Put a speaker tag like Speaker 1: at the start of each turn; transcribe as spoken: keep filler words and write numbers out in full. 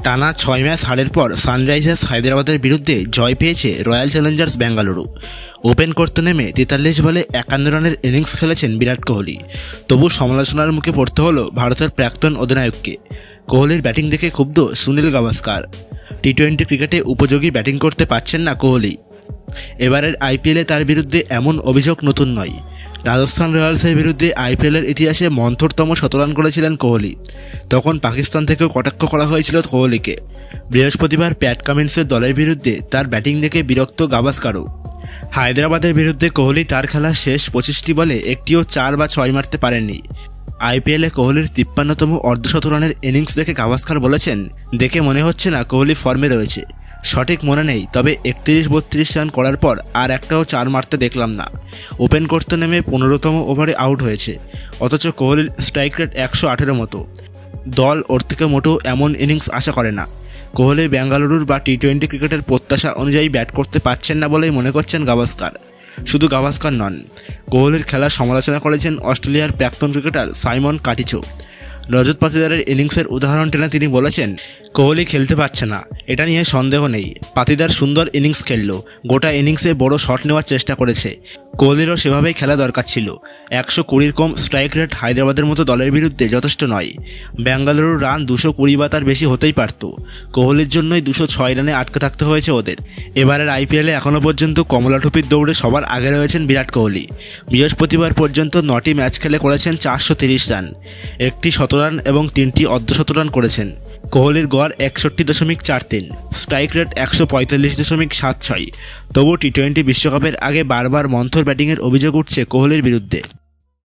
Speaker 1: টানা ছয় ম্যাচ হারের পর সানরাইজার্স হায়দ্রাবাদের বিরুদ্ধে জয় পেয়েছে রয়্যাল চ্যালেঞ্জার্স বেঙ্গালুরু। ওপেন করতে নেমে তেতাল্লিশ বলে একান্ন রানের ইনিংস খেলেছেন বিরাট কোহলি। তবু সমালোচনার মুখে পড়তে হলো ভারতের প্রাক্তন অধিনায়ককে। কোহলির ব্যাটিং দেখে ক্ষুব্ধ সুনীল গাভাস্কার। টি টোয়েন্টি ক্রিকেটে উপযোগী ব্যাটিং করতে পারছেন না কোহলি। এবারের আইপিএলে তার বিরুদ্ধে এমন অভিযোগ নতুন নয়। রাজস্থান রয়্যালসের বিরুদ্ধে আইপিএলের ইতিহাসে মন্থরতম শতরান করেছিলেন কোহলি। তখন পাকিস্তান থেকেও কটাক্ষ করা হয়েছিল কোহলিকে। বৃহস্পতিবার প্যাট কামিন্সের দলের বিরুদ্ধে তার ব্যাটিং দেখে বিরক্ত গাভাস্কারও। হায়দ্রাবাদের বিরুদ্ধে কোহলি তার খেলা শেষ পঁচিশটি বলে একটিও চার বা ছয় মারতে পারেননি। আইপিএলে কোহলির তিপ্পান্নতম অর্ধশতরানের ইনিংস দেখে গাভাস্কার বলেছেন, দেখে মনে হচ্ছে না কোহলি ফর্মে রয়েছে। সঠিক মনে নেই, তবে একত্রিশ বত্রিশ রান করার পর আর একটাও চার মারতে দেখলাম না। ওপেন করতে নেমে পনেরোতম ওভারে আউট হয়েছে, অথচ কোহলির স্ট্রাইক রেট একশো আঠেরো মতো। দল ওর থেকে মোটেও এমন ইনিংস আশা করে না। কোহলি বেঙ্গালুরুর বা টি টোয়েন্টি ক্রিকেটের প্রত্যাশা অনুযায়ী ব্যাট করতে পারছেন না বলেই মনে করছেন গাভাস্কার। শুধু গাভাস্কার নন, কোহলির খেলার সমালোচনা করেছেন অস্ট্রেলিয়ার প্রাক্তন ক্রিকেটার সাইমন কাটিচো। রজত পাতিদারের ইনিংসের উদাহরণ টেনে তিনি বলেছেন, কোহলি খেলতে পারছে না, এটা নিয়ে সন্দেহ নেই। পাতিদার সুন্দর ইনিংস খেলল, গোটা ইনিংসে বড় শট নেওয়ার চেষ্টা করেছে। কোহলিরও সেভাবেই খেলা দরকার ছিল। একশো কুড়ির কম স্ট্রাইক রেট হায়দ্রাবাদের মতো দলের বিরুদ্ধে যথেষ্ট নয়। বেঙ্গালুরুর রান দুশো কুড়ি বা তার বেশি হতেই পারত। কোহলির জন্যই দুশো ছয় রানে আটকে থাকতে হয়েছে ওদের। এবারের আইপিএলে এখনও পর্যন্ত কমলা টুপির দৌড়ে সবার আগে রয়েছেন বিরাট কোহলি। বৃহস্পতিবার পর্যন্ত নটি ম্যাচ খেলে করেছেন চারশো তিরিশ রান, একটি শতরান এবং তিনটি অর্ধশতরান করেছেন। কোহলির গড় একষট্টি দশমিক চার তিন, স্ট্রাইক রেট একশো পঁয়তাল্লিশ দশমিক সাত ছয়। তবু টি টোয়েন্টি বিশ্বকাপের আগে বারবার মন্থর ব্যাটিংয়ের অভিযোগ উঠছে কোহলির বিরুদ্ধে।